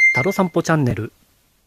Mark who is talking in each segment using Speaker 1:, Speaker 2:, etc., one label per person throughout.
Speaker 1: タロ散歩チャンネル。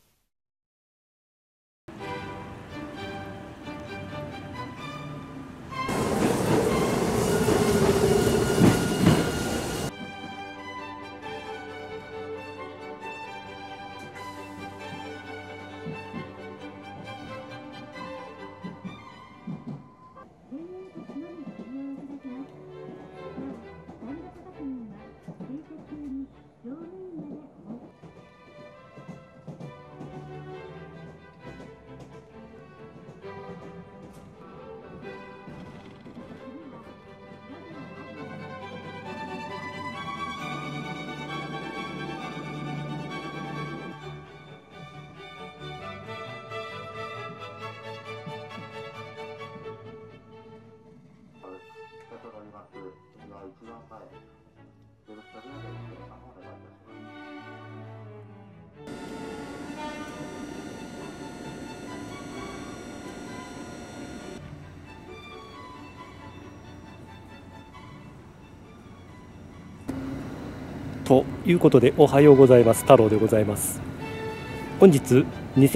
Speaker 1: ということで、おはようございます。太郎でございます。本日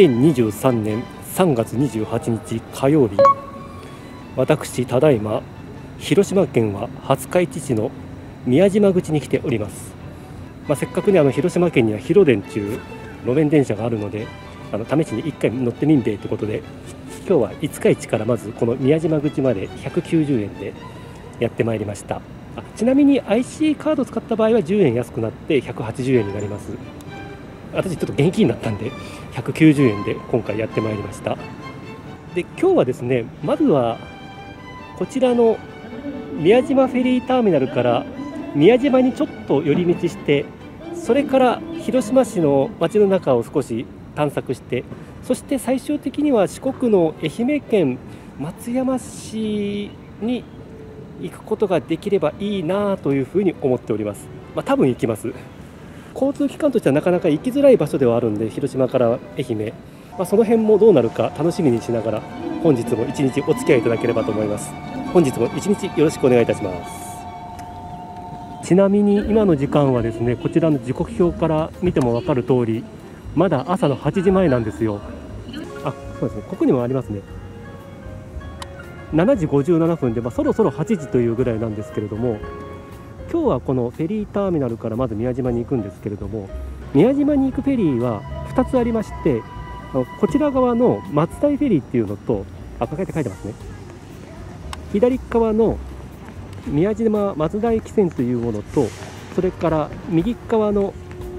Speaker 1: 2023年3月28日火曜日、私ただいま広島県は廿日市市の宮島口に来ております。せっかくね、広島県には広電中路面電車があるので、試しに1回乗ってみんべということで、今日は五日市からまずこの宮島口まで190円でやってまいりました。ちなみに IC カード使った場合は10円安くなって180円になります。私ちょっと現金になったんで190円で今回やってまいりました。で、今日はですね、まずはこちらの宮島フェリーターミナルから宮島にちょっと寄り道して、それから広島市の街の中を少し探索して、そして最終的には四国の愛媛県松山市に行くことができればいいなというふうに思っております。多分行きます。交通機関としてはなかなか行きづらい場所ではあるんで、広島から愛媛、その辺もどうなるか楽しみにしながら、本日も一日お付き合いいただければと思います。本日も一日よろしくお願いいたします。ちなみに今の時間はですね、こちらの時刻表から見ても分かる通り、まだ朝の8時前なんですよ。そうですね、ここにもありますね。7時57分で、そろそろ8時というぐらいなんですけれども、今日はこのフェリーターミナルからまず宮島に行くんですけれども、宮島に行くフェリーは2つありまして、こちら側の松代フェリーっていうのと、書いてますね、左側の宮島松代汽船というものと、それから右側の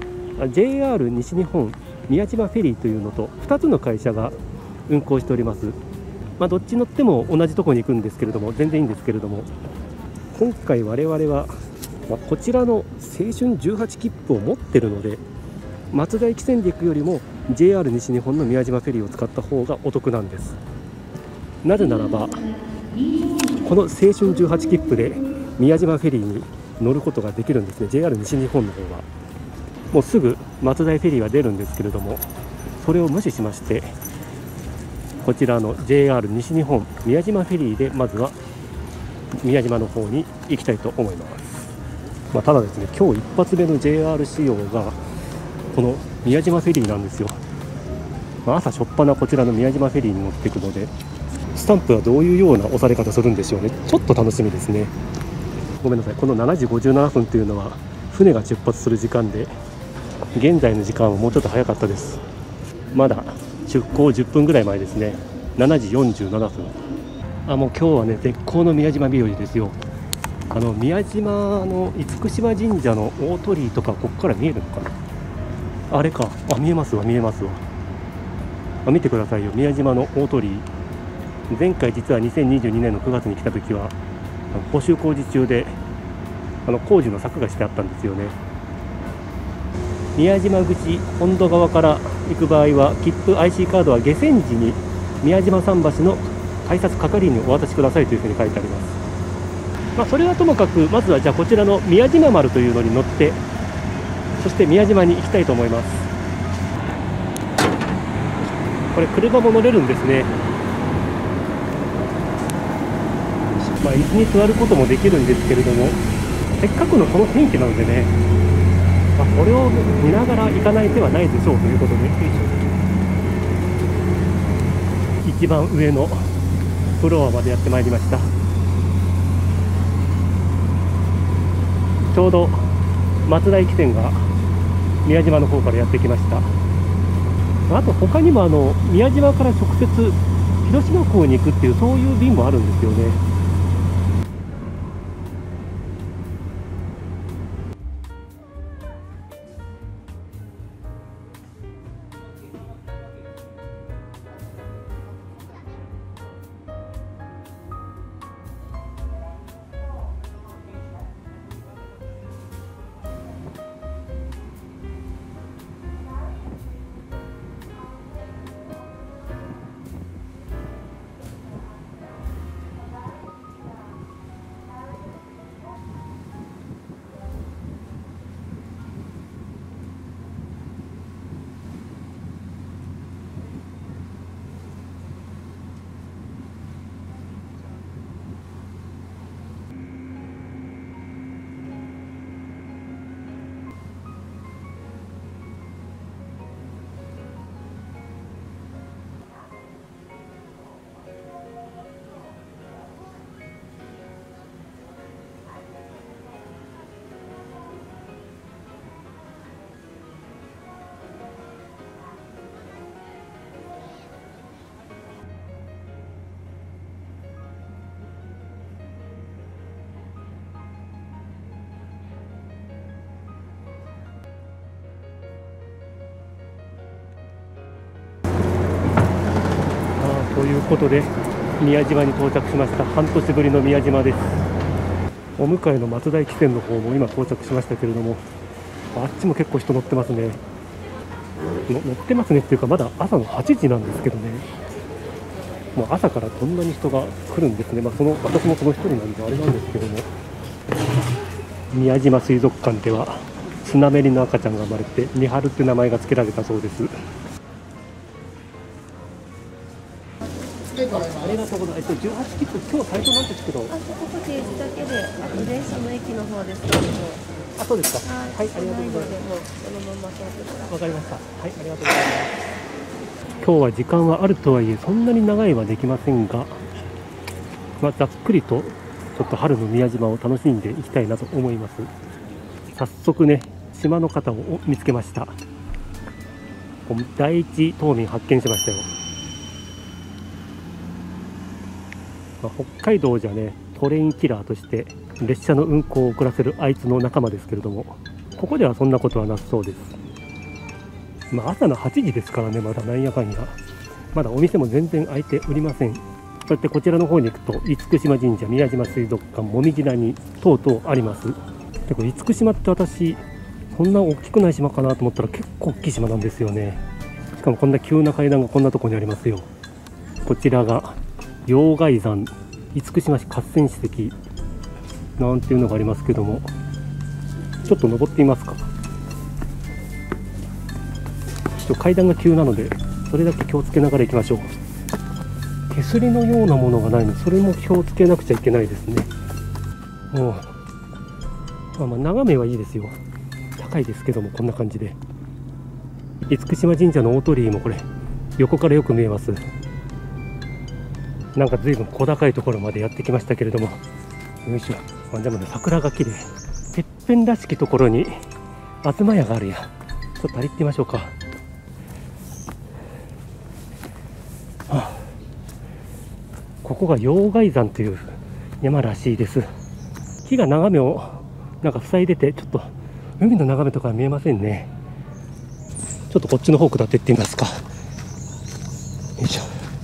Speaker 1: JR 西日本宮島フェリーというのと、2つの会社が運行しております。どっち乗っても同じところに行くんですけれども、全然いいんですけれども、今回我々は、こちらの青春18切符を持っているので、松代汽船で行くよりも JR 西日本の宮島フェリーを使った方がお得なんです。なぜならば、この青春18切符で宮島フェリーに乗ることができるんですね。 JR 西日本の方はもうすぐ松代フェリーが出るんですけれども、それを無視しまして、こちらの JR 西日本宮島フェリーでまずは宮島の方に行きたいと思います。ただですね、今日一発目の JR 仕様がこの宮島フェリーなんですよ。朝初っ端こちらの宮島フェリーに乗っていくので、スタンプはどういうような押され方するんでしょうね。ちょっと楽しみですね。ごめんなさい、この7時57分というのは船が出発する時間で、現在の時間はもうちょっと早かったです。まだ出港10分ぐらい前ですね。7時47分。もう今日はね、絶好の宮島日和ですよ。宮島の厳島神社の大鳥居とか、ここから見えるのかな。あれか、見えますわ。見てくださいよ、宮島の大鳥居。前回実は2022年の9月に来た時は補修工事中で、工事の柵がしてあったんですよね。宮島口本土側から行く場合は、切符 IC カードは下船時に宮島桟橋の改札係員にお渡しくださいというふうに書いてあります。それはともかく、まずはじゃあこちらの宮島丸というのに乗って、そして宮島に行きたいと思います。これ車も乗れるんですね。椅子に座ることもできるんですけれども、せっかくのこの天気なのでね、 これを見ながら行かない手はないでしょうということで、一番上のフロアまでやってまいりました。ちょうど松田駅線が宮島の方からやってきました。あと他にも宮島から直接広島港に行くっていう、そういう便もあるんですよね。ということで宮島に到着しました。半年ぶりの宮島です。お迎えの松田駅線の方も今到着しましたけれども、あっちも結構人乗ってますね。乗ってますねっていうか、まだ朝の8時なんですけどね、もう朝からこんなに人が来るんですね。私もその一人なんであれなんですけども、宮島水族館ではスナメリの赤ちゃんが生まれてミハルって名前が付けられたそうです。ありがとうございます。18切符、今日最初なんですけど。
Speaker 2: ここ提示だけで、あと電車の駅の方ですけども。
Speaker 1: あ、そうですか。はい、ありがとうございます。
Speaker 2: もうそのまま通ってください。
Speaker 1: わかりました。はい、ありがとうございます。今日は時間はあるとはいえ、そんなに長いはできませんが、ざっくりとちょっと春の宮島を楽しんでいきたいなと思います。早速ね、島の方を見つけました。第一島民発見しましたよ。北海道じゃね、トレインキラーとして列車の運行を遅らせるあいつの仲間ですけれども、ここではそんなことはなさそうです。朝の8時ですからね、まだなんやかんや、まだお店も全然開いておりません。そしてこちらの方に行くと、厳島神社、宮島水族館、もみじ谷等々あります。でこれ厳島って私、そんな大きくない島かなと思ったら結構大きい島なんですよね。しかもこんな急な階段がこんなところにありますよ。こちらが溶崖山厳島市合戦史跡なんていうのがありますけども、ちょっと登ってみますか。ちょっと階段が急なのでそれだけ気をつけながら行きましょう。手すりのようなものがないので、それも気をつけなくちゃいけないですね。眺めはいいですよ。高いですけども、こんな感じで厳島神社の大鳥居もこれ横からよく見えます。なんか随分小高いところまでやってきましたけれども、よいしょ。でもね、桜が綺麗。てっぺんらしきところに東屋があるや。ちょっとあり行ってみましょうか。ここが溶崖山という山らしいです。木が眺めをなんか塞いでて、ちょっと海の眺めとかは見えませんね。ちょっとこっちの方下っていってみますか。よいしょ。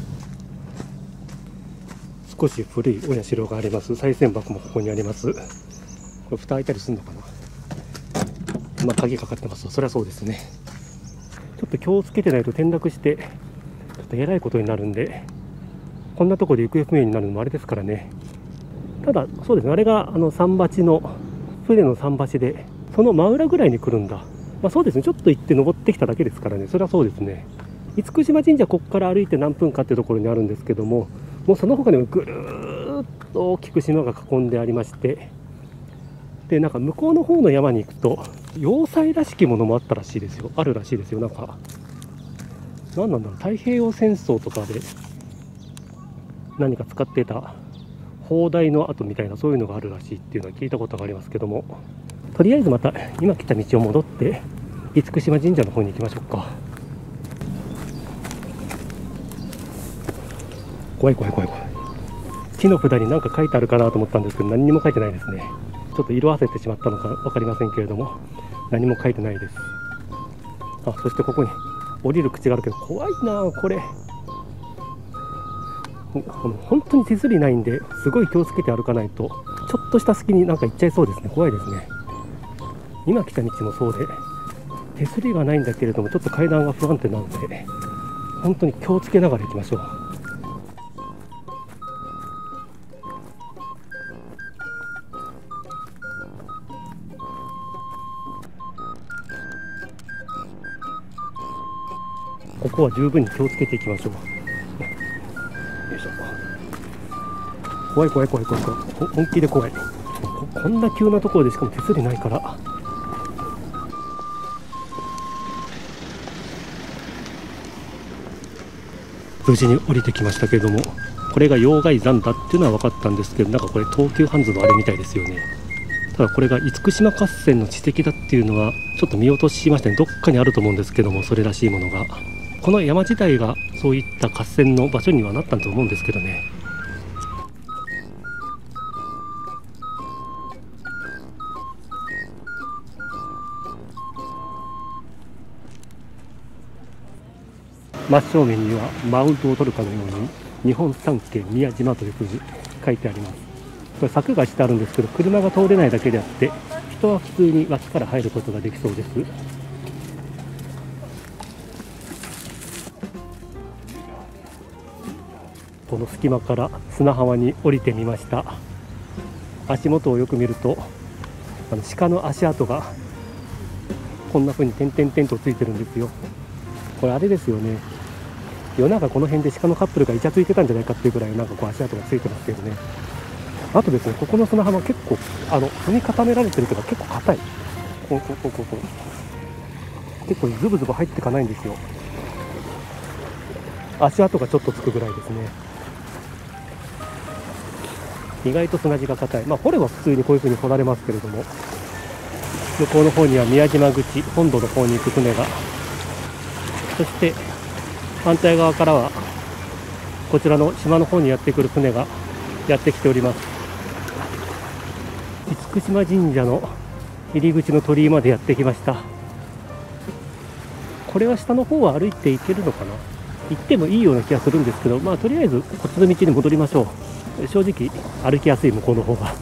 Speaker 1: 少し古いお社があります。賽銭箱もここにあります。これ蓋開いたりするのかな。鍵かかってます。そりゃそうですね。ちょっと気をつけてないと転落してちょっとえらいことになるんで、こんなところで行方不明になるのもあれですからね。ただそうですね、あれが桟橋の船の桟橋で、その真裏ぐらいに来るんだ。そうですね、ちょっと行って登ってきただけですからね。それはそうですね。厳島神社、ここから歩いて何分かっていうところにあるんですけども、もうその他にもぐるーっと大きく島が囲んでありまして、でなんか向こうの方の山に行くと要塞らしきものもあったらしいですよ。あるらしいですよ。なんか何なんだろう、太平洋戦争とかで何か使っていた砲台の跡みたいな、そういうのがあるらしいっていうのは聞いたことがありますけども、とりあえずまた今来た道を戻って厳島神社の方に行きましょうか。怖い怖い怖い怖い。木の札に何か書いてあるかなと思ったんですけど、何にも書いてないですね。ちょっと色あせてしまったのか分かりませんけれども、何も書いてないです。そしてここに降りる口があるけど、怖いなこれ。本当に手すりないんで、すごい気をつけて歩かないと、ちょっとした隙になんか行っちゃいそうですね。怖いですね。今来た道もそうで、手すりがないんだけれども、ちょっと階段が不安定なので、本当に気をつけながら行きましょう。ここは十分に気をつけていきましょう。よいしょ。怖い怖い怖い怖い怖い。本気で怖い。こんな急なところで、しかも手すりないから。無事に降りてきましたけれども、これが要害山だっていうのは分かったんですけど、なんかこれ東急ハンズのあれみたいですよね。ただこれが厳島合戦の地跡だっていうのはちょっと見落としましたね。どっかにあると思うんですけども、それらしいものが。この山自体がそういった合戦の場所にはなったと思うんですけどね。真正面にはマウントを取るかのように日本三景宮島というふうに書いてあります。これ柵がしてあるんですけど、車が通れないだけであって人は普通に脇から入ることができそうです。この隙間から砂浜に降りてみました。足元をよく見ると鹿の足跡がこんな風に点々々とついてるんですよ。これあれですよね、夜中この辺で鹿のカップルがイチャついてたんじゃないかっていうぐらい、なんかこう足跡がついてますけどね。あとですね、ここの砂浜結構踏み固められてるけど結構硬い。結構ズブズブ入っていかないんですよ。足跡がちょっとつくぐらいですね。意外と砂地が硬い。掘れば普通にこういう風に掘られますけれども、向こうの方には宮島口本土の方に行く船が、そして反対側からはこちらの島の方にやってくる船がやってきております。厳島神社の入り口の鳥居までやってきました。これは下の方は歩いて行けるのかな。行ってもいいような気がするんですけど、とりあえずこっちの道に戻りましょう。正直歩きやすい、向こうの方が。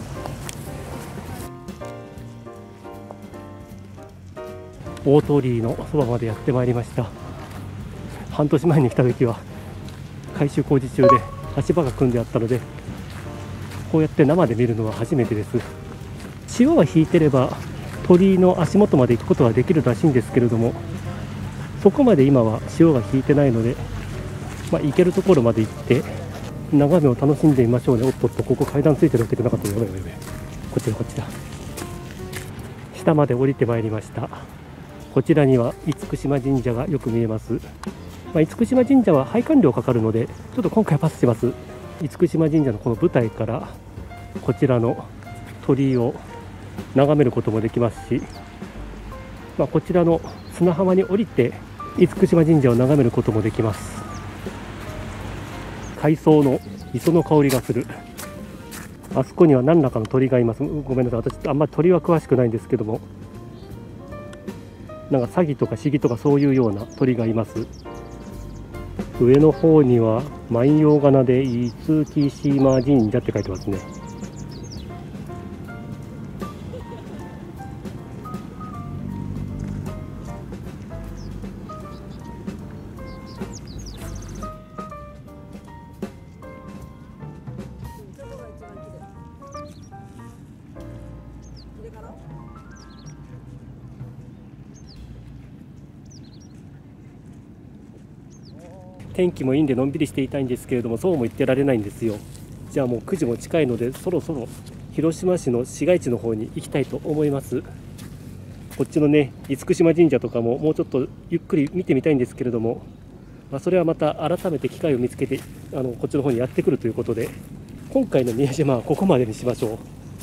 Speaker 1: 大鳥居のそばまでやってまいりました。半年前に来た時は改修工事中で足場が組んであったので、こうやって生で見るのは初めてです。潮が引いてれば鳥居の足元まで行くことはできるらしいんですけれども、そこまで今は潮が引いてないので、行けるところまで行って眺めを楽しんでみましょうね。おっとっと、ここ階段ついてるわけじゃなかった。やばいやばいやばい。こっちだこっちだ。下まで降りてまいりました。こちらには厳島神社がよく見えます。厳島神社は拝観料かかるのでちょっと今回パスします。厳島神社のこの舞台からこちらの鳥居を眺めることもできますし、こちらの砂浜に降りて厳島神社を眺めることもできます。海藻の磯の香りがする。あそこには何らかの鳥がいます。ごめんなさい、私あんまり鳥は詳しくないんですけども、なんかサギとかシギとかそういうような鳥がいます。上の方には万葉仮名で厳島神社って書いてますね。天気もいいんでのんびりしていたいんですけれども、そうも言ってられないんですよ。じゃあもう9時も近いので、そろそろ広島市の市街地の方に行きたいと思います。 こっちのね厳島神社とかももうちょっとゆっくり見てみたいんですけれども、それはまた改めて機会を見つけてこっちの方にやってくるということで、今回の宮島はここまでにしましょう。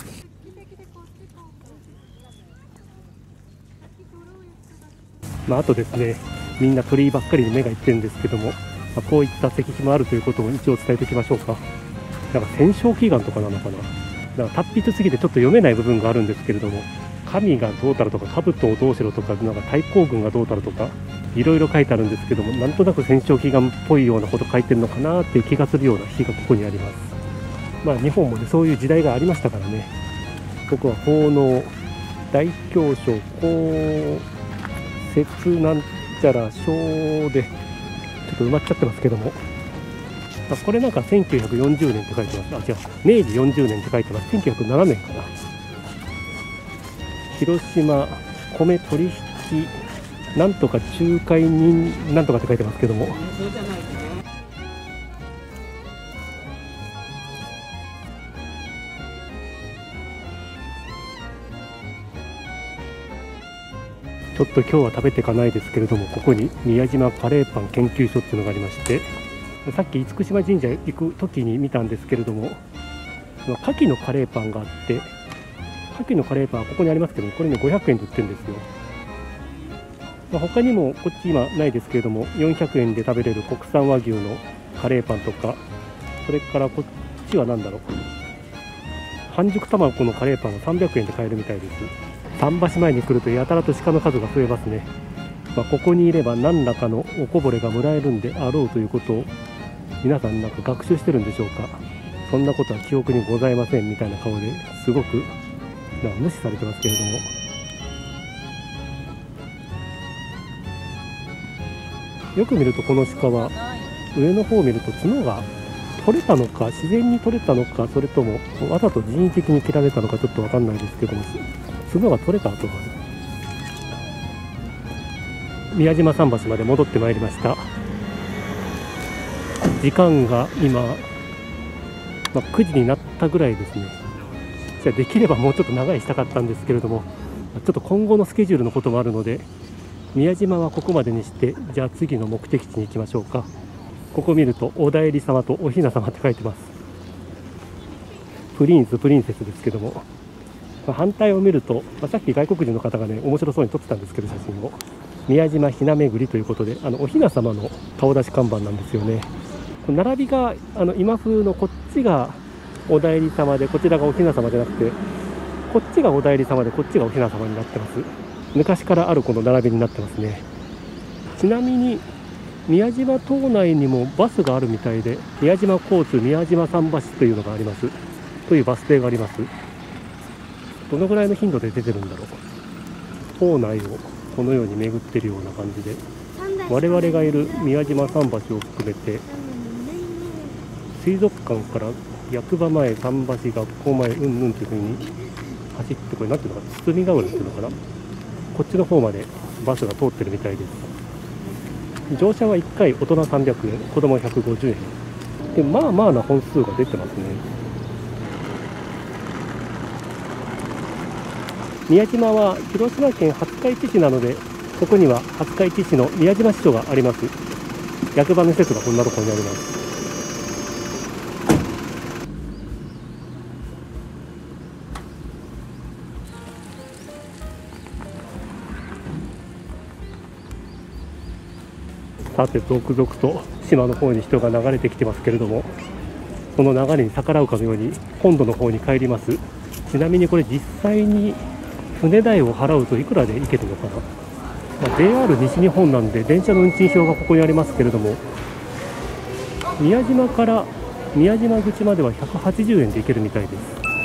Speaker 1: あとですね、みんな鳥居ばっかりに目がいってるんですけども、こういった石碑もあるということを一応伝えておきましょうか。なんか戦勝祈願とかなのかな、なんか達筆すぎてちょっと読めない部分があるんですけれども、神がどうたるとか兜をどうしろとか、なんか太閤軍がどうたるとかいろいろ書いてあるんですけども、なんとなく戦勝祈願っぽいようなこと書いてるのかなっていう気がするような碑がここにあります。日本もねそういう時代がありましたからね。ここは奉納大教書公設なんちゃら章でちょっと埋まっちゃってますけども、これなんか1940年って書いてます。違う、明治40年って書いてます。1907年かな。広島米取引なんとか仲介人なんとかって書いてますけども、ちょっと今日は食べていかないですけれども、ここに宮島カレーパン研究所っていうのがありまして、さっき厳島神社行く時に見たんですけれども、牡蠣のカレーパンがあって、牡蠣のカレーパンはここにありますけど、これね500円で売ってるんですよ。他にもこっち今ないですけれども、400円で食べれる国産和牛のカレーパンとか、それからこっちは何だろう、半熟卵のカレーパンは300円で買えるみたいです。桟橋前に来るとやたらと鹿の数が増えますね。ここにいれば何らかのおこぼれがもらえるんであろうということを皆さんなんか学習してるんでしょうか。そんなことは記憶にございませんみたいな顔ですごく無視されてますけれども、よく見るとこの鹿は上の方を見ると角が取れたのか自然に取れたのか、それともわざと人為的に切られたのかちょっと分かんないですけども、角が取れた後がある。宮島桟橋まで戻ってまいりました。時間が今、9時になったぐらいですね。じゃあできればもうちょっと長いしたかったんですけれども、ちょっと今後のスケジュールのこともあるので、宮島はここまでにして、じゃあ次の目的地に行きましょうか。ここ見るとお内裏様とお雛様って書いてます。プリンスプリンセスですけども、反対を見ると、さっき外国人の方がね面白そうに撮ってたんですけど、写真を宮島ひな巡りということで、お雛様の顔出し看板なんですよね。並びが今風のこっちがお内裏様でこちらがお雛様じゃなくて、こっちがお内裏様でこっちがお雛様になってます。昔からあるこの並びになってますね。ちなみに宮島島内にもバスがあるみたいで、宮島交通宮島桟橋というのがありますというバス停があります。どのぐらいの頻度で出てるんだろう。島内をこのように巡ってるような感じで、我々がいる宮島桟橋を含めて水族館から役場前、桟橋、学校前、うんうんというふうに走って、これなんていうのかな、堤ヶ浦っていうのかな、こっちの方までバスが通ってるみたいです。乗車は1回大人300円、子供150円で、まあまあな本数が出てますね。宮島は広島県廿日市市なので、ここには廿日市市の宮島支所があります。役場の施設がこんなところにあります。さて続々と島の方に人が流れてきてますけれども、その流れに逆らうかのように本土の方に帰ります。ちなみにこれ実際に船代を払うといくらで行けるのかな。JR 西日本なんで電車の運賃表がここにありますけれども、宮島から宮島口までは180円で行けるみたいです。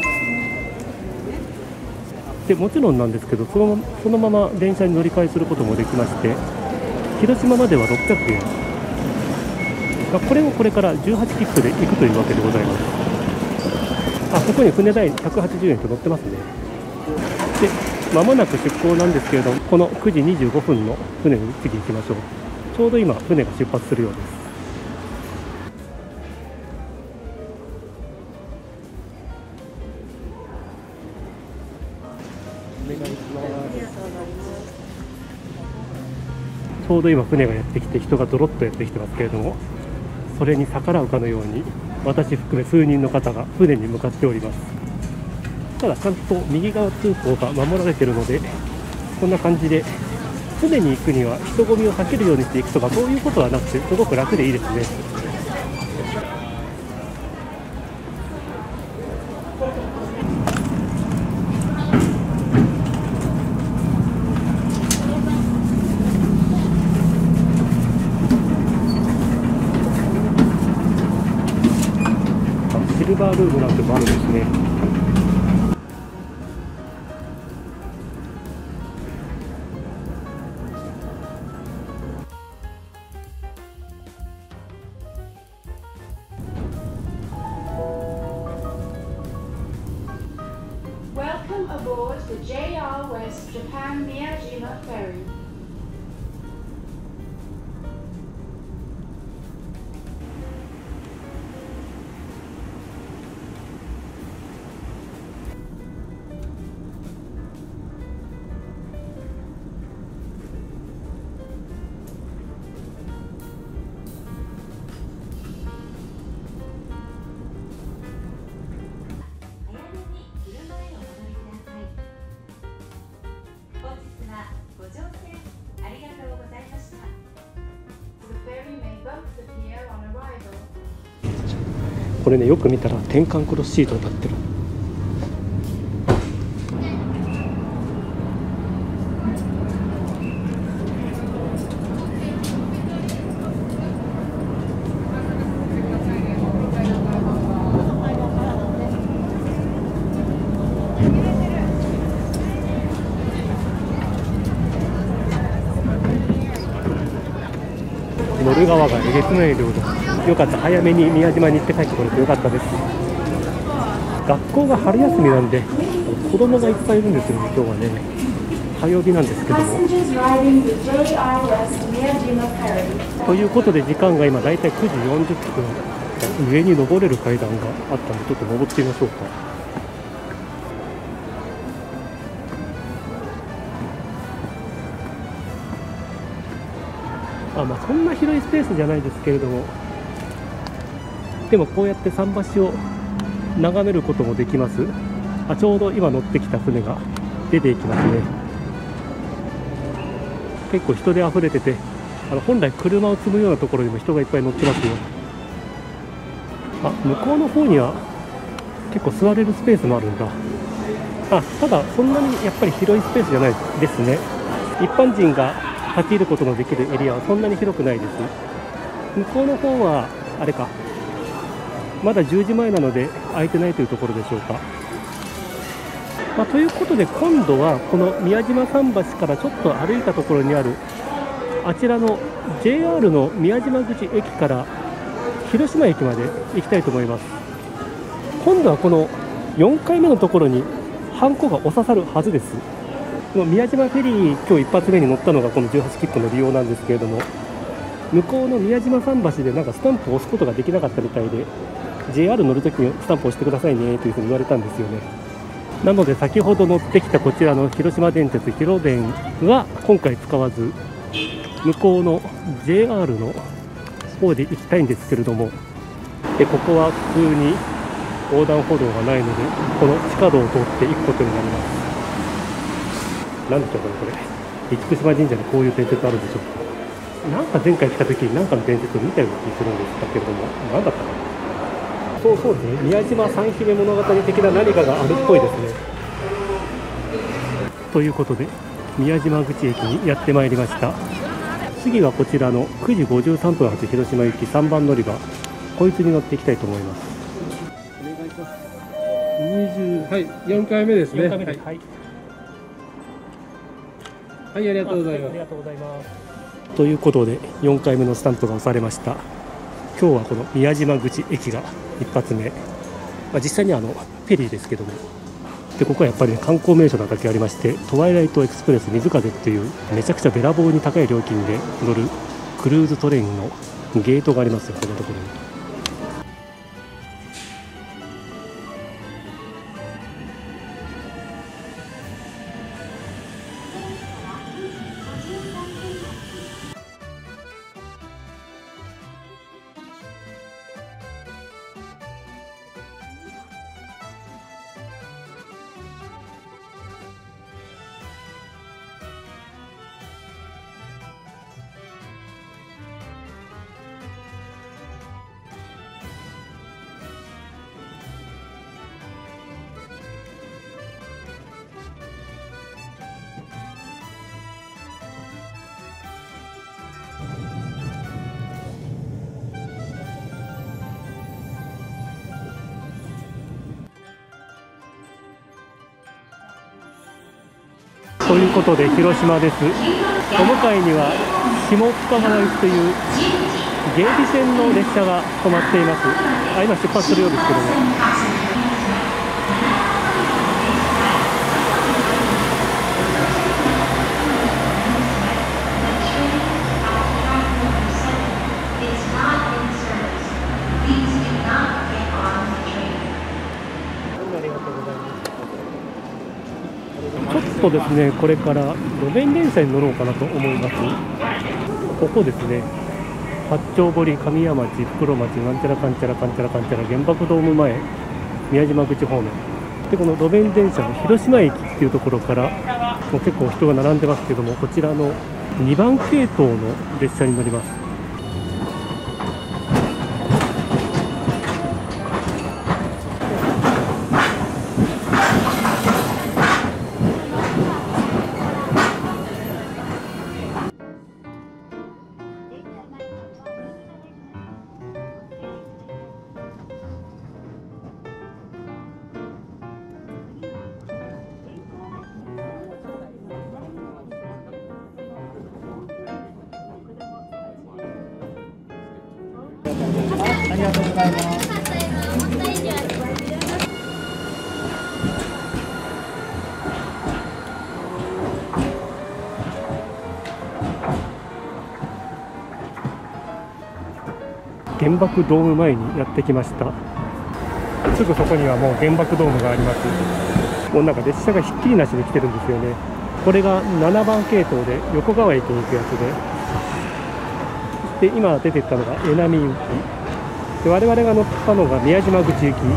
Speaker 1: でもちろんなんですけど、そのまま電車に乗り換えすることもできまして、広島までは600円、これをこれから18切符で行くというわけでございます。ここに船代180円と載ってますね。でまもなく出港なんですけれども、この9時25分の船に次行きましょう。ちょうど今船が出発するようです。お願いします。 ちょうど今船がやってきて人がドロッとやってきてますけれども、それに逆らうかのように私含め数人の方が船に向かっております。ただちゃんと右側通行が守られているので、こんな感じで船に行くには人混みを避けるようにしていくとか、そういうことはなくてすごく楽でいいですね。シルバールームなんてもあるんですね。
Speaker 3: Welcome aboard the JR West Japan Miyajima Ferry. The ferry may bump the pier on arrival.
Speaker 1: これね、よく見たら転換クロスシートになってる。乗る側がえげつない量だ。よかった、早めに宮島に行って帰ってこれてよかったです。学校が春休みなんで子供がいっぱいいるんですよね。今日はね、火曜日なんですけども。
Speaker 3: Passengers riding the JR West Miyajima Ferry.
Speaker 1: ということで時間が今だいたい9時40分。上に登れる階段があったのでちょっと登ってみましょうか。まあそんな広いスペースじゃないですけれども、でもこうやって桟橋を眺めることもできます。ちょうど今乗ってきた船が出ていきますね。結構人で溢れてて、本来車を積むようなところにも人がいっぱい乗ってますよ。向こうの方には結構座れるスペースもあるんだ。ただそんなにやっぱり広いスペースじゃないですね。一般人が立ち入ることのできるエリアはそんなに広くないです。向こうの方はあれか、まだ10時前なので空いてないというところでしょうか。ということで今度はこの宮島桟橋からちょっと歩いたところにあるあちらの JR の宮島口駅から広島駅まで行きたいと思います。今度はこの4回目のところにハンコが押ささるはずです。この宮島フェリー、今日一発目に乗ったのがこの18切符の利用なんですけれども、向こうの宮島桟橋でなんかスタンプを押すことができなかったみたいで、 JR 乗るときにスタンプを押してくださいねというふうに言われたんですよね。なので先ほど乗ってきたこちらの広島電鉄広電は今回使わず、向こうの JR の方で行きたいんですけれども、ここは普通に横断歩道がないのでこの地下道を通って行くことになります。なんでしょうかね、これ厳島神社にこういう伝説あるんでしょうか。なんか前回来た時に何かの伝説を見たような気がするんですけれども、何だったかな。そうですね、宮島三姫物語的な何かがあるっぽいですね。ということで宮島口駅にやってまいりました。次はこちらの9時53分発広島行き3番乗り場、こいつに乗っていきたいと思います。お願いします。
Speaker 4: はい、4回目ですね。
Speaker 1: 4回目です。はい、
Speaker 4: はい、ありがとうございます。
Speaker 1: ありがとうございます。ということで4回目のスタンプが押されました。今日はこの宮島口駅が一発目、実際にはフェリーですけども、でここはやっぱり、観光名所なだけありまして、トワイライトエクスプレス水風っていうめちゃくちゃべらぼうに高い料金で乗るクルーズトレインのゲートがありますよ、このところに。 ということで広島です。お向かいには下深川行きという芸備線の列車が止まっています。今出発するようですけども、ちょっとですね、これから路面電車に乗ろうかなと思います。ここですね、八丁堀、神谷町、袋町、なんちゃらかんちゃらかんちゃらかんちゃら、原爆ドーム前、宮島口方面で、この路面電車の広島駅っていうところからもう結構人が並んでますけども、こちらの2番系統の列車に乗ります。
Speaker 4: ありがとうございます。
Speaker 1: 原爆ドーム前にやってきました。すぐそこにはもう原爆ドームがあります。もうなんか列車がひっきりなしに来てるんですよね。これが7番系統で横川駅に行くやつで、今出てったのが江波行きで、我々が乗ったのが宮島口行き。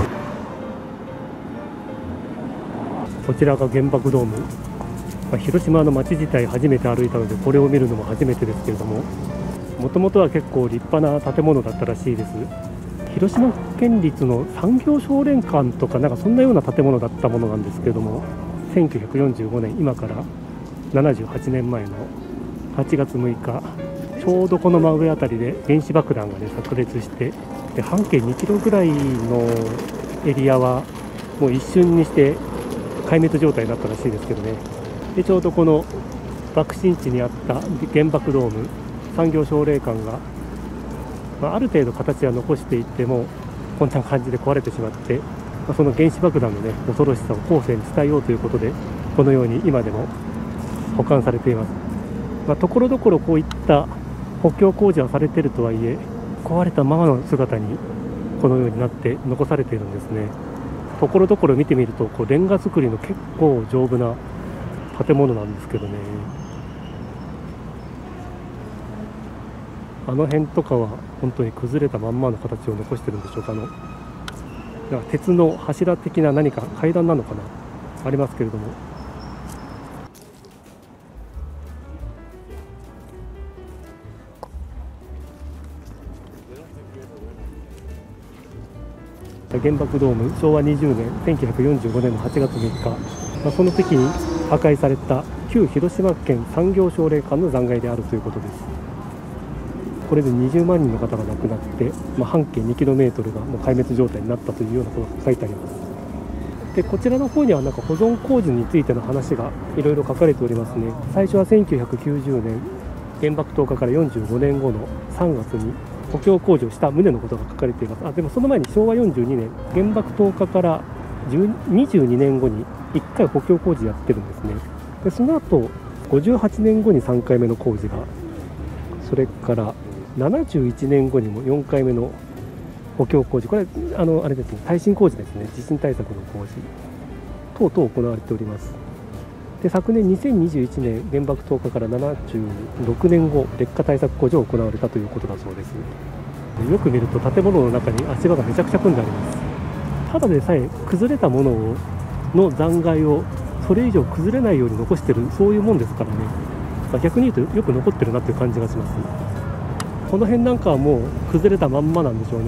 Speaker 1: こちらが原爆ドーム、広島の街自体初めて歩いたので、これを見るのも初めてですけれども、もともとは結構立派な建物だったらしいです。広島県立の産業奨練館とか、なんかそんなような建物だったものなんですけれども、1945年、今から78年前の8月6日、ちょうどこの真上あたりで原子爆弾が、炸裂して、で半径2キロぐらいのエリアはもう一瞬にして壊滅状態になったらしいですけどね。でちょうどこの爆心地にあった原爆ドーム、産業奨励館が、ある程度形は残していってもこんな感じで壊れてしまって、その原子爆弾の、恐ろしさを後世に伝えようということで、このように今でも保管されています。ところどころこういった補強工事はされているとはいえ、壊れたままの姿にこのようになって残されているんですね。ところどころ見てみると、レンガ造りの結構丈夫な建物なんですけどね。あの辺とかは本当に崩れたまんまの形を残してるんでしょうか。なんか鉄の柱的な何か階段なのかな、ありますけれども、原爆ドーム、昭和20年1945年の8月3日、その時に破壊された旧広島県産業奨励館の残骸であるということです。これで20万人の方が亡くなって、半径 2km がもう壊滅状態になったというようなことが書いてあります。でこちらの方にはなんか保存工事についての話がいろいろ書かれておりますね。最初は1990年、原爆投下から45年後の3月に補強工事をした旨のことが書かれています。でもその前に昭和42年、原爆投下から22年後に1回補強工事やってるんですね。でその後58年後に3回目の工事が、それから71年後にも4回目の補強工事、これあれですね、耐震工事ですね、地震対策の工事等々行われております。で昨年2021年、原爆投下から76年後、劣化対策工事を行われたということだそうです。よく見ると建物の中に足場がめちゃくちゃ組んであります。ただでさえ崩れたものの残骸をそれ以上崩れないように残してる、そういうもんですからね。逆に言うとよく残ってるなという感じがします。この辺なんかはもう崩れたまんまなんでしょうね。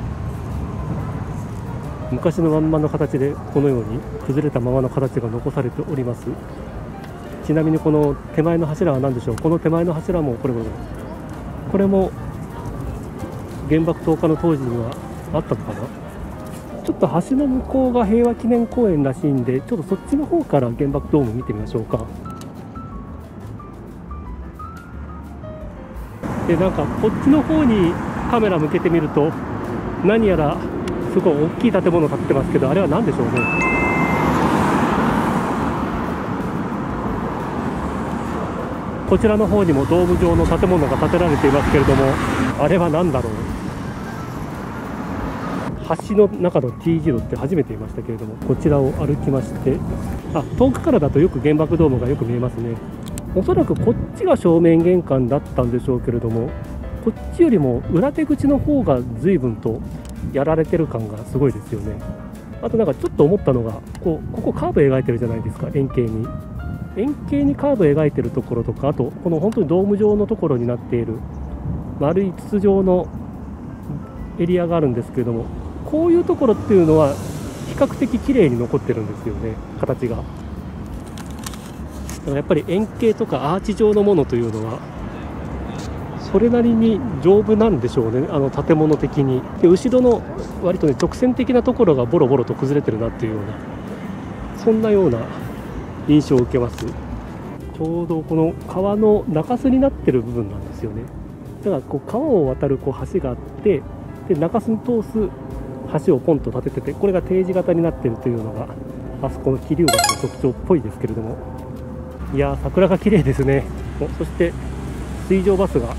Speaker 1: 昔のまんまの形でこのように崩れたままの形が残されております。ちなみにこの手前の柱は何でしょう。この手前の柱もこれも原爆投下の当時にはあったのかな。ちょっと橋の向こうが平和記念公園らしいんで、ちょっとそっちの方から原爆ドーム見てみましょうか。 でなんかこっちの方にカメラ向けてみると何やらすごい大きい建物建ってますけど、あれは何でしょうね。こちらの方にもドーム状の建物が建てられていますけれども、あれは何だろう。橋の中の T 字路って初めて見ましたけれども、こちらを歩きまして、遠くからだとよく原爆ドームがよく見えますね。おそらくこっちが正面玄関だったんでしょうけれども、こっちよりも裏手口の方が随分とやられてる感がすごいですよね。あとなんかちょっと思ったのが、ここカーブ描いてるじゃないですか。円形にカーブ描いてるところとか、あとこの本当にドーム状のところになっている丸い筒状のエリアがあるんですけれども、こういうところっていうのは比較的綺麗に残ってるんですよね、形が。だからやっぱり円形とかアーチ状のものというのはそれなりに丈夫なんでしょうね、建物的に。で後ろの割とね直線的なところがボロボロと崩れてるなっていうような、そんなような印象を受けます。ちょうどこの川の中州になってる部分なんですよね。だからこう川を渡る橋があって、で中州に通す橋をポンと立ててて、これが定時型になっているというのがあそこの桐生橋の特徴っぽいですけれども、いやー桜が綺麗ですね。そして水上バスが、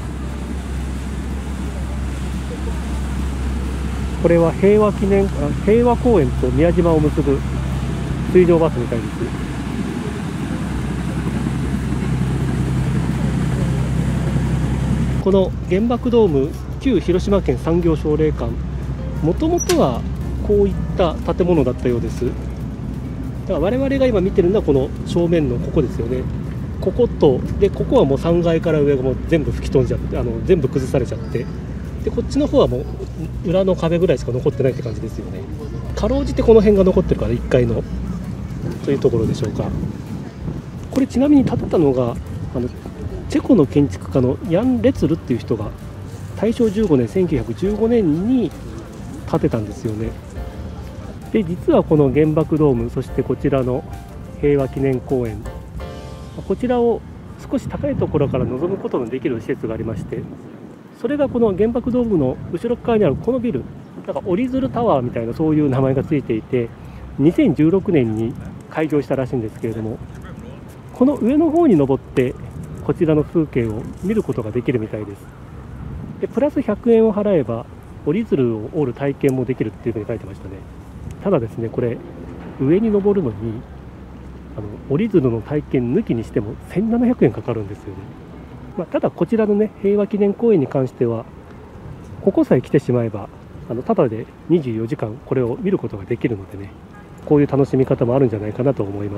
Speaker 1: これは平和公園と宮島を結ぶ水上バスみたいです。この原爆ドーム旧広島県産業奨励館、もともとはこういった建物だったようです。だから我々が今見てるのはこの正面のここですよね。こことで、ここはもう3階から上がもう全部吹き飛んじゃって、全部崩されちゃって、でこっちの方はもう裏の壁ぐらいしか残ってないって感じですよね。かろうじてこの辺が残ってるから1階のというところでしょうか。これちなみに建てたのがチェコの建築家のヤン・レツルっていう人が大正15年1915年に建てたんですよね。で実はこの原爆ドーム、そしてこちらの平和記念公園、こちらを少し高いところから望むことのできる施設がありまして、それがこの原爆ドームの後ろ側にあるこのビル、なんか折り鶴タワーみたいなそういう名前がついていて、2016年に開業したらしいんですけれども、この上の方に登ってこちらの風景を見ることができるみたいです。でプラス100円を払えば折り鶴を折る体験もできるっていうふうに書いてましたね。ただですね、これ上に登るのに折り鶴の体験抜きにしても1700円かかるんですよね。ただこちらのね平和記念公園に関しては、ここさえ来てしまえばただで24時間これを見ることができるのでね、こういう楽しみ方もあるんじゃないかなと思います。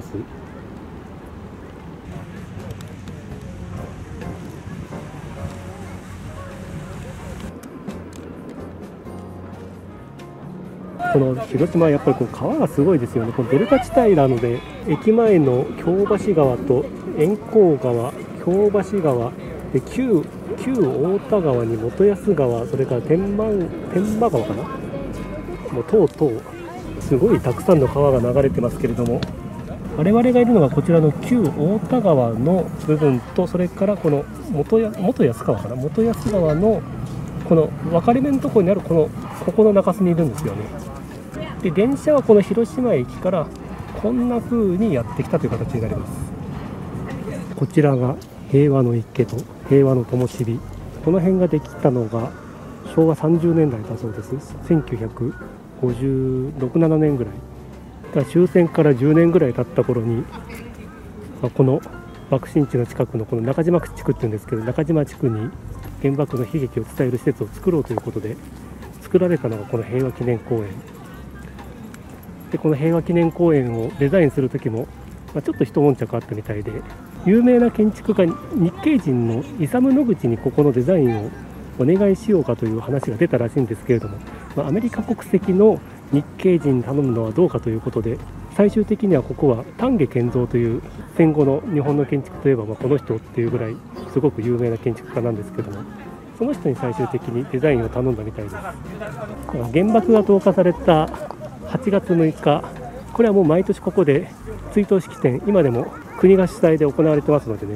Speaker 1: この広島はやっぱり川がすごいですよね。このデルタ地帯なので、駅前の京橋川と円光川、京橋川で旧太田川に元安川、それから天満川かな、もうとうすごいたくさんの川が流れてますけれども、我々がいるのがこちらの旧太田川の部分と、それからこの元安川かな、元安川のこの分かれ目のところにあるここの中州にいるんですよね。で電車はこの広島駅からこんな風にやってきたという形になります。こちらが平和の池と平和の灯火、この辺ができたのが昭和30年代だそうです。1956、7年ぐらいだから終戦から10年ぐらい経った頃に、この爆心地の近くのこの中島地区っていうんですけど、中島地区に原爆の悲劇を伝える施設を作ろうということで作られたのがこの平和記念公園で、この平和記念公園をデザインする時も、ちょっと一悶着あったみたいで、有名な建築家日系人のイサム・ノグチにここのデザインをお願いしようかという話が出たらしいんですけれども、アメリカ国籍の日系人に頼むのはどうかということで、最終的にはここは丹下健三という戦後の日本の建築といえばこの人っていうぐらいすごく有名な建築家なんですけども、その人に最終的にデザインを頼んだみたいです。原爆が投下された8月6日、これはもう毎年ここで追悼式典、今でも国が主催で行われてますのでね、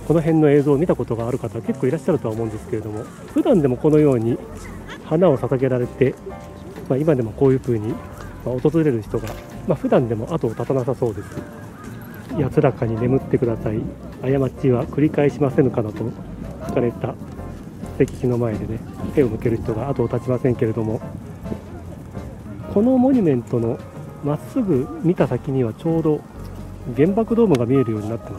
Speaker 1: この辺の映像を見たことがある方結構いらっしゃるとは思うんですけれども、普段でもこのように花を捧げられて、今でもこういう風に訪れる人が、普段でも後を絶たなさそうです。安らかに眠ってください、過ちは繰り返しませぬかなと書かれた石碑の前でね、手を向ける人が後を絶ちませんけれども、このモニュメントのまっすぐ見た先にはちょうど原爆ドームが見えるようになってます。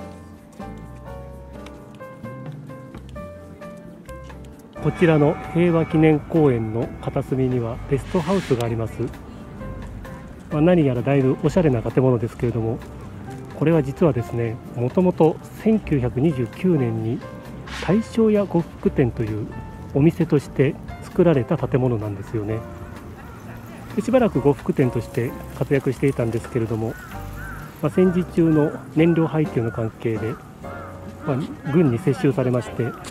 Speaker 1: こちらの平和記念公園の片隅にはレストハウスがあります。何やらだいぶおしゃれな建物ですけれども、これは実はですね、もともと1929年に大正屋呉服店というお店として作られた建物なんですよね。でしばらく呉服店として活躍していたんですけれども、戦時中の燃料配給の関係で、軍に接収されまして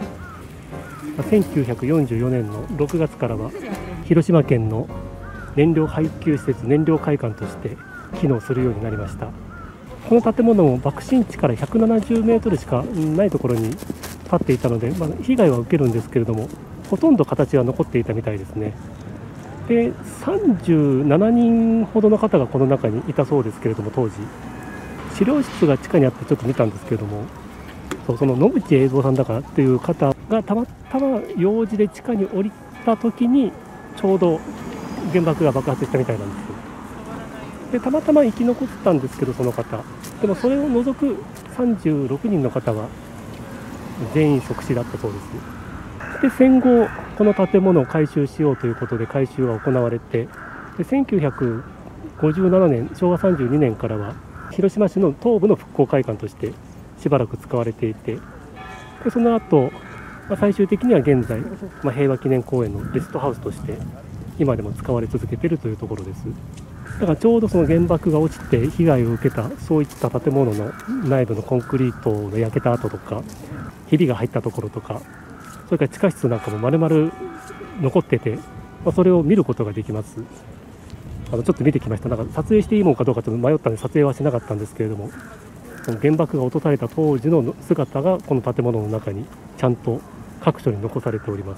Speaker 1: 、1944年の6月からは広島県の燃料配給施設、燃料会館として機能するようになりました。この建物も爆心地から170メートルしかないところに立っていたので、被害は受けるんですけれども、ほとんど形は残っていたみたいですね。で、37人ほどの方がこの中にいたそうですけれども、当時資料室が地下にあってちょっと見たんですけれども、その野口栄三さんだからっていう方がたまたま用事で地下に降りた時にちょうど原爆が爆発したみたいなんですよ。でたまたま生き残ったんですけど、その方でもそれを除く36人の方は全員即死だったそうです。で戦後この建物を改修しようということで改修が行われて、で1957年昭和32年からは広島市の東部の復興会館としてしばらく使われていて、でその後、最終的には現在、平和記念公園のレストハウスとして今でも使われ続けているというところです。だからちょうどその原爆が落ちて被害を受けたそういった建物の内部のコンクリートの焼けた跡とか、ひびが入ったところとか、それから地下室なんかも丸々残ってて、それを見ることができます。ちょっと見てきました。なんか撮影していいものかどうかちょっと迷ったので撮影はしなかったんですけれども、原爆が落とされた当時の姿がこの建物の中にちゃんと各所に残されております。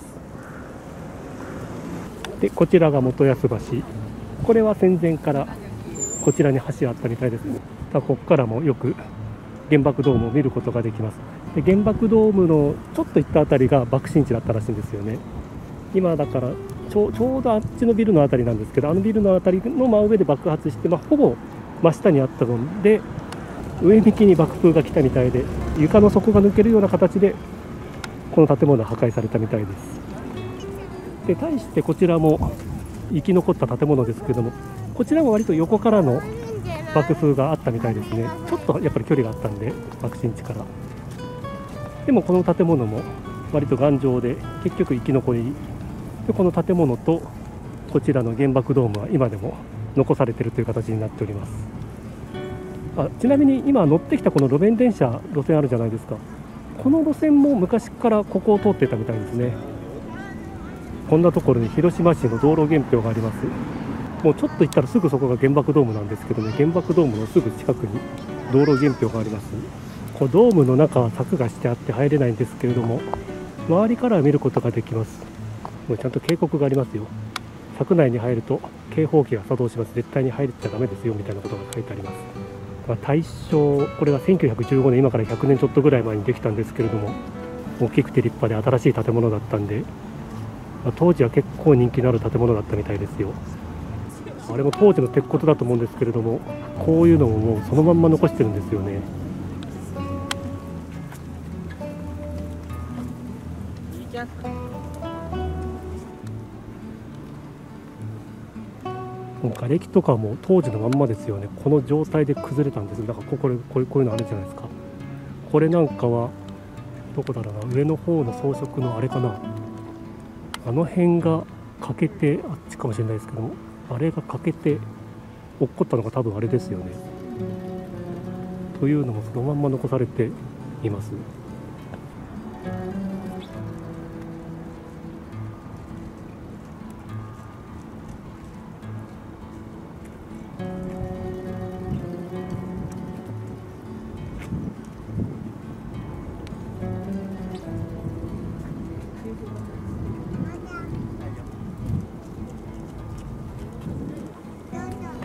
Speaker 1: でこちらが元安橋、これは戦前からこちらに橋あったみたいですね。ここからもよく原爆ドームを見ることができます。で原爆ドームのちょっと行ったあたりが爆心地だったらしいんですよね。今だからちょうどあっちのビルのあたりなんですけど、あのビルのあたりの真上で爆発して、ほぼ真下にあったので上向きに爆風が来たみたいで、床の底が抜けるような形でこの建物は破壊されたみたいです。で対してこちらも生き残った建物ですけども、こちらも割と横からの爆風があったみたいですね。ちょっとやっぱり距離があったんで、爆心地から。でもこの建物も割と頑丈で結局生き残りで、この建物とこちらの原爆ドームは今でも残されているという形になっております。ちなみに今乗ってきたこの路面電車、路線あるじゃないですか。この路線も昔からここを通ってたみたいですね。こんなところに広島市の道路原標があります。もうちょっと行ったらすぐそこが原爆ドームなんですけどね、原爆ドームのすぐ近くに道路原標があります。こうドームの中は柵がしてあって入れないんですけれども、周りからは見ることができます。もうちゃんと警告がありますよ。柵内に入ると警報器が作動します。絶対に入っちゃダメですよみたいなことが書いてあります。大正、これが1915年、今から100年ちょっとぐらい前にできたんですけれども、大きくて立派で新しい建物だったんで、当時は結構人気のある建物だったみたいですよ。あれも当時の鉄骨だと思うんですけれども、こういうのももうそのまんま残してるんですよね。もう瓦礫とかも当時のまんまですよね。この状態で崩れたんです。だからこういうのあるじゃないですか。これなんかはどこだろうな、上の方の装飾のあれかな、あの辺が欠けて、あっちかもしれないですけども、あれが欠けて落っこったのが多分あれですよね。というのもそのまんま残されています。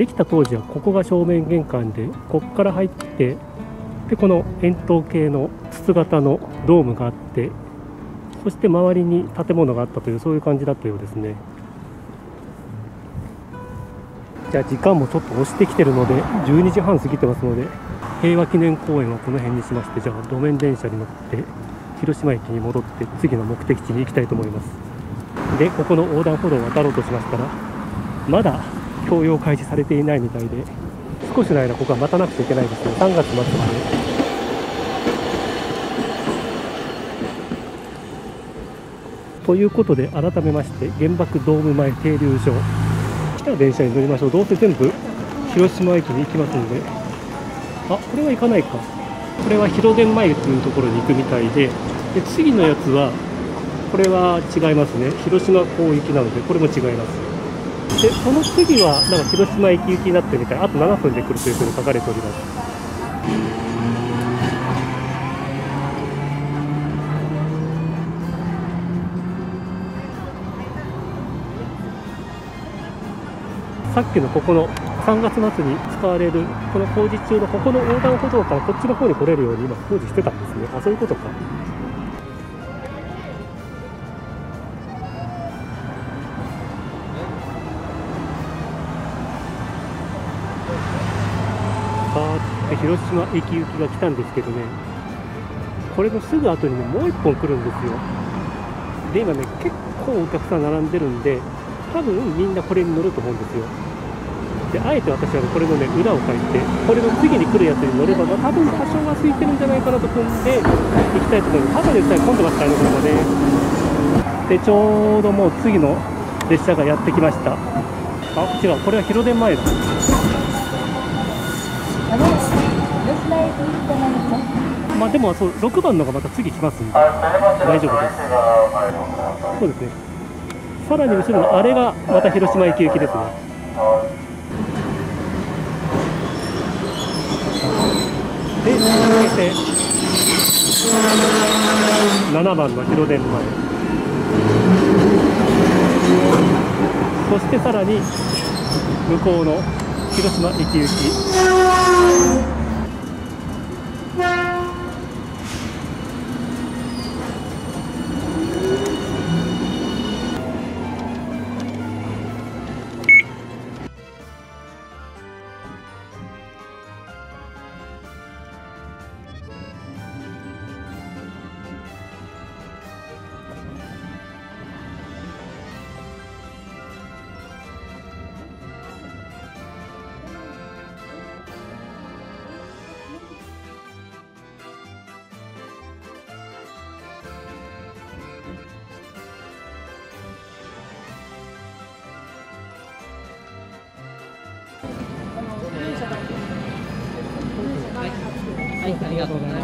Speaker 1: できた当時はここが正面玄関で、ここから入って、でこの円筒形の筒型のドームがあって、そして周りに建物があったという、そういう感じだったようですね。じゃあ時間もちょっと押してきてるので、12時半過ぎてますので、平和記念公園はこの辺にしまして、じゃあ路面電車に乗って広島駅に戻って次の目的地に行きたいと思います。でここの横断歩道を渡ろうとしましたら、まだ供用開始されていないみたいで、少しの間ここは待たなくちゃいけないですね。3月末まで。ということで、改めまして原爆ドーム前停留所、来た電車に乗りましょう。どうせ全部広島駅に行きますので。あ、これは行かないか。これは広電前というところに行くみたいで、次のやつはこれは違いますね。広島港行きなので、これも違います。でこの次はなんか広島駅行きになってみたい。あと7分で来るというふうに書かれております。さっきのここの3月末に使われるこの工事中のここの横断歩道からこっちの方に来れるように今工事してたんですね。あ、そういうことか。広島駅行きが来たんですけどね、これのすぐ後にねもう1本来るんですよ。で今ね結構お客さん並んでるんで、多分みんなこれに乗ると思うんですよ。であえて私はこれのね裏を書いて、これの次に来るやつに乗れば、多分多少は空いてるんじゃないかなと踏んで行きたいと思います。ただでさえ混んでますからね、これがね。でちょうどもう次の列車がやってきました。あ、違う、これは広電前だ。まあでもそう6番のがまた次来ますんで大丈夫です。そうですね。さらに後ろのあれがまた広島駅行きですね。で続けて7番の広電前、そしてさらに向こうの広島駅行き。
Speaker 4: はい、ありがとうございます。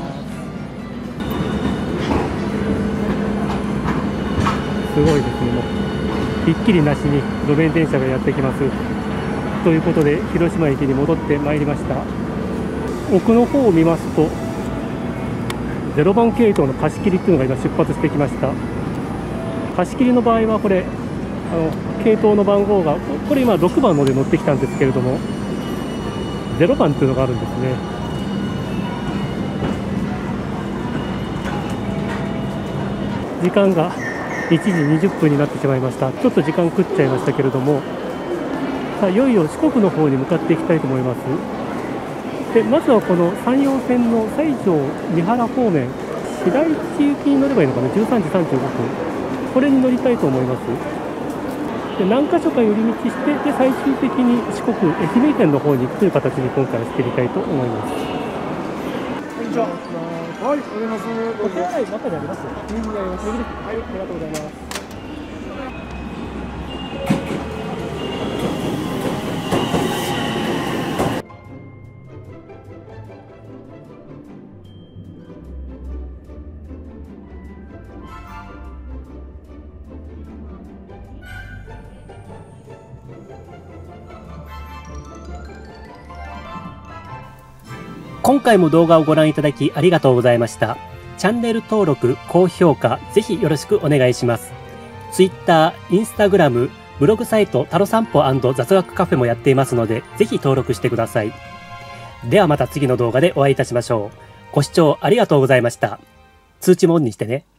Speaker 1: すごいですね。もうひっきりなしに路面電車がやってきます。ということで広島駅に戻ってまいりました。奥の方を見ますと0番系統の貸し切りというのが今出発してきました。貸し切りの場合はこれ系統の番号がこれ今6番ので乗ってきたんですけれども、0番というのがあるんですね。時間が1時20分になってしまいました。ちょっと時間食っちゃいましたけれども、さあいよいよ四国の方に向かっていきたいと思います。でまずはこの山陽線の西条三原方面、白市行きに乗ればいいのかな。13時35分、これに乗りたいと思います。で何箇所か寄り道して、で最終的に四国愛媛県の方に行くという形に今回はしてみたいと思います。
Speaker 4: こんにちは。はい、おはようございます。
Speaker 1: お手洗い中にありますよ。右にあります。右です。はい、ありがとうございます。今回も動画をご覧いただきありがとうございました。チャンネル登録、高評価、ぜひよろしくお願いします。Twitter、Instagram、 ブログサイトタロ散歩&雑学カフェもやっていますので、ぜひ登録してください。ではまた次の動画でお会いいたしましょう。ご視聴ありがとうございました。通知もオンにしてね。